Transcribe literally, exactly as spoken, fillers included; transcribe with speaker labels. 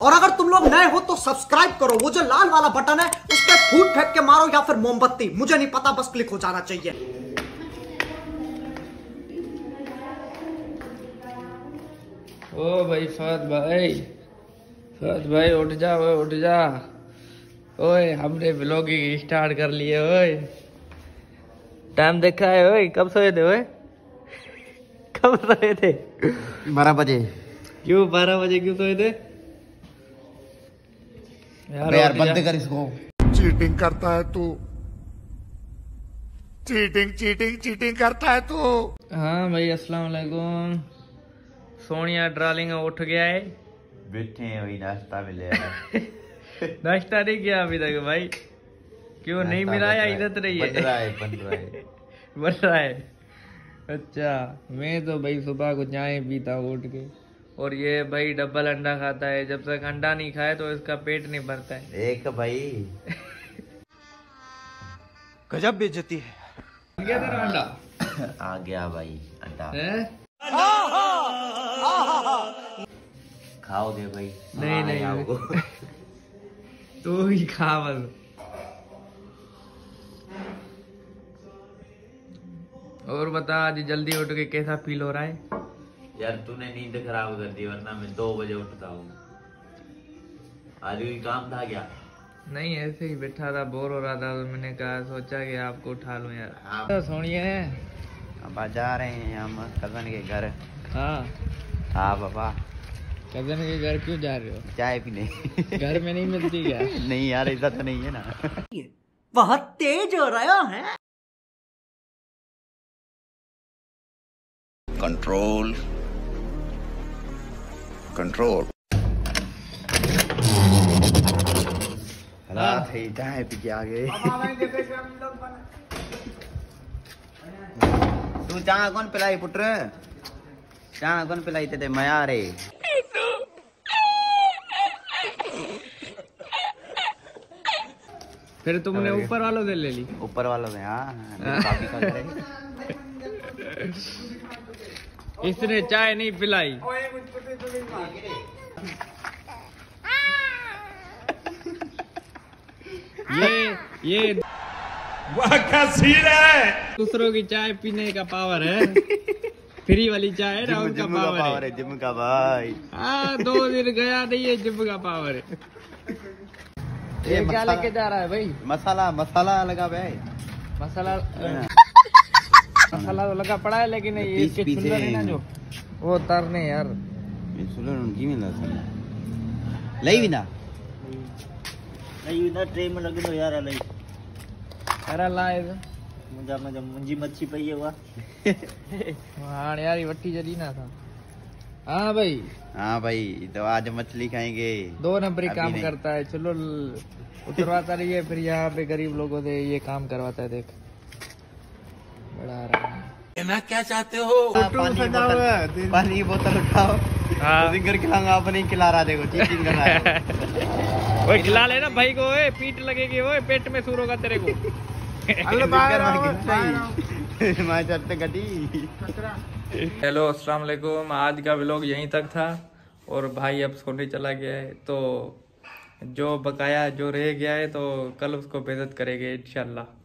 Speaker 1: और अगर तुम लोग नए हो तो सब्सक्राइब करो, वो जो लाल वाला बटन है उस पर फूट फेंक के मारो या फिर मोमबत्ती, मुझे नहीं पता, बस क्लिक हो जाना चाहिए।
Speaker 2: ओ भाई फहद भाई, फहद भाई उठ जा, ओए उठ जा, ओए हमने व्लॉगिंग स्टार्ट कर लिए। ओए टाइम देखा है? ओए कब सोए थे? ओए कब सोए थे?
Speaker 3: बारह बजे।
Speaker 2: क्यों बारह बजे क्यों सोए थे?
Speaker 3: यार, यार बंद कर इसको।
Speaker 4: चीटिंग करता है तू, चीटिंग चीटिंग चीटिंग करता है तू।
Speaker 2: हाँ भाई अस्सलाम वालेकुम। सोनिया डार्लिंग उठ गया है,
Speaker 3: बैठे हैं वही, नाश्ता मिले।
Speaker 2: नाश्ता नहीं किया अभी तक भाई? क्यों नहीं मिला या इधर नहीं है?
Speaker 3: बन रहा है बन रहा है
Speaker 2: बन रहा है। अच्छा मैं तो भाई सुबह को चाय पीता हूँ उठ के, और ये भाई डबल अंडा खाता है। जब तक अंडा नहीं खाए तो इसका पेट नहीं भरता है।
Speaker 3: एक भाई
Speaker 1: गजब बेइज्जती है।
Speaker 2: क्या तेरा अंडा
Speaker 3: आ गया भाई अंडा
Speaker 2: है?
Speaker 3: खाओगे भाई?
Speaker 2: नहीं
Speaker 3: हाँ,
Speaker 2: नहीं
Speaker 3: खाओ।
Speaker 2: तू ही खा बस। और बता आज जल्दी उठ के कैसा फील हो रहा है?
Speaker 3: यार तूने नींद खराब कर दी, वरना मैं दो बजे उठता हूँ। आज कोई काम था क्या?
Speaker 2: नहीं ऐसे ही बैठा था, बोर हो रहा था तो मैंने कहा सोचा कि आपको उठा लूं यार।
Speaker 3: हाँ।
Speaker 2: तो सोनिए
Speaker 3: अब जा रहे हैं हम कजन के घर।
Speaker 2: हाँ
Speaker 3: हाँ पापा।
Speaker 2: कजन के घर क्यों जा रहे हो?
Speaker 3: चाय पीने।
Speaker 2: घर में नहीं मिलती क्या?
Speaker 3: नहीं यार ऐसा तो नहीं है ना।
Speaker 1: बहुत तेज हो रहा है।
Speaker 4: Control control.
Speaker 3: हालात है, चाय पी के आ गए। तू चाय कौन पिलाई पुत्र? चाय कौन पिलाई थे मया रे?
Speaker 2: फिर तुमने ऊपर वालों से ले ली?
Speaker 3: ऊपर वालों में। हाँ काफी का करे।
Speaker 2: इसने चाय नहीं पिलाई। ये ये
Speaker 4: वाह क्या सीन है।
Speaker 2: दूसरों की चाय पीने का पावर है। फ्री वाली चाय है ना, उनका
Speaker 3: जिम का
Speaker 2: पावर
Speaker 3: पावर
Speaker 2: है।
Speaker 3: है, जिम का भाई।
Speaker 2: हाँ दो दिन गया नहीं है, जिम का पावर है। ये क्या
Speaker 3: मसाला-
Speaker 2: लेके जा रहा है भाई?
Speaker 3: मसाला मसाला लगा भाई।
Speaker 2: मसाला मसाला तो लगा पड़ा है, लेकिन ये
Speaker 3: पीस-
Speaker 2: इसके
Speaker 3: पीसे
Speaker 2: छुल्लर है ना जो, वो उतारने यार।
Speaker 3: ये सुलर उनकी में लसन लई भी ना लई भी ना ट्रे में लगे तो यार लई।
Speaker 2: अरे लाए
Speaker 3: मुझे मुझे मुंजी मच्छी पई है वाह।
Speaker 2: हाँ यार ये वट्टी जली ना था। हाँ भाई।
Speaker 3: हाँ भाई तो आज मछली खाएंगे।
Speaker 2: दो नंबरी
Speaker 3: अभी
Speaker 2: काम
Speaker 3: नहीं।
Speaker 2: करता है। चलो उतरवाता रही है, फिर यहाँ पे गरीब लोगों से ये काम करवाता है। देख बड़ा रहा है।
Speaker 4: कहना क्या चाहते हो?
Speaker 3: पानी की बोतल पानी की बोतल उठाओ।
Speaker 2: हाँ।
Speaker 3: जिंगर खिलाऊंगा, आप नहीं खिला रहा, देखो चीटिंग कर रहा है।
Speaker 2: ओए खिला लेना भाई को, ओए पीठ लगेगी, ओए पेट में सूर होगा तेरे को। हेलो अस्सलाम वालेकुम। आज का व्लॉग यहीं तक था और भाई अब सोने चला गया है, तो जो बकाया जो रह गया है तो कल उसको बेइज्जत करेंगे इंशाल्लाह।